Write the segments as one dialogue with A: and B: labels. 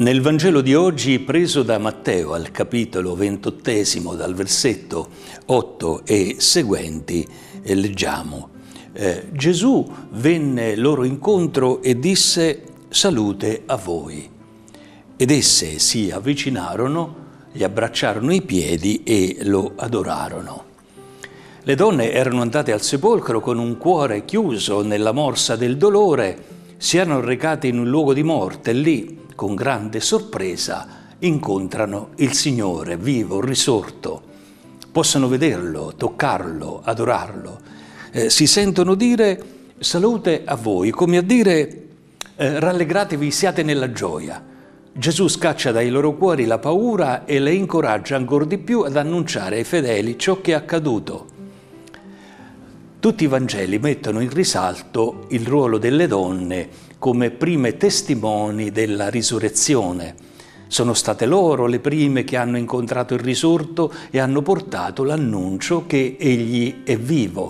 A: Nel Vangelo di oggi, preso da Matteo al capitolo 28, dal versetto 8 e seguenti, leggiamo: Gesù venne loro incontro e disse: salute a voi. Ed esse si avvicinarono, gli abbracciarono i piedi e lo adorarono. Le donne erano andate al sepolcro con un cuore chiuso nella morsa del dolore, si erano recate in un luogo di morte e lì, con grande sorpresa, incontrano il Signore vivo, risorto. Possono vederlo, toccarlo, adorarlo. Si sentono dire salute a voi, come a dire rallegratevi, siate nella gioia. Gesù scaccia dai loro cuori la paura e le incoraggia ancora di più ad annunciare ai fedeli ciò che è accaduto. Tutti i Vangeli mettono in risalto il ruolo delle donne come prime testimoni della risurrezione. Sono state loro le prime che hanno incontrato il risorto e hanno portato l'annuncio che Egli è vivo.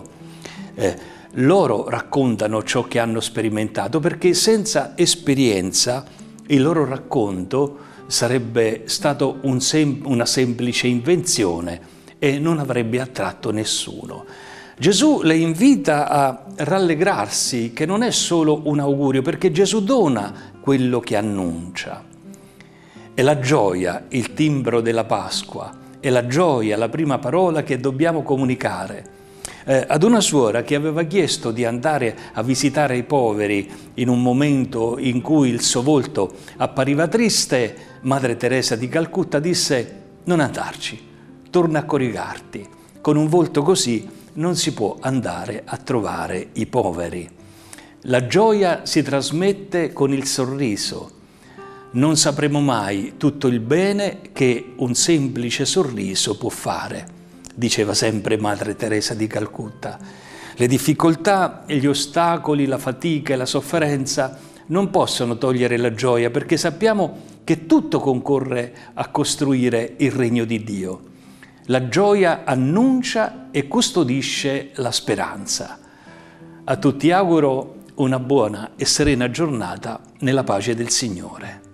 A: Loro raccontano ciò che hanno sperimentato, perché senza esperienza il loro racconto sarebbe stato una semplice invenzione e non avrebbe attratto nessuno. Gesù le invita a rallegrarsi, che non è solo un augurio, perché Gesù dona quello che annuncia. È la gioia il timbro della Pasqua, è la gioia la prima parola che dobbiamo comunicare. Ad una suora che aveva chiesto di andare a visitare i poveri in un momento in cui il suo volto appariva triste, Madre Teresa di Calcutta disse: non andarci, torna a coricarti, con un volto così non si può andare a trovare i poveri. La gioia si trasmette con il sorriso. Non sapremo mai tutto il bene che un semplice sorriso può fare, diceva sempre Madre Teresa di Calcutta. Le difficoltà, gli ostacoli, la fatica e la sofferenza non possono togliere la gioia, perché sappiamo che tutto concorre a costruire il regno di Dio. La gioia annuncia e custodisce la speranza. A tutti auguro una buona e serena giornata nella pace del Signore.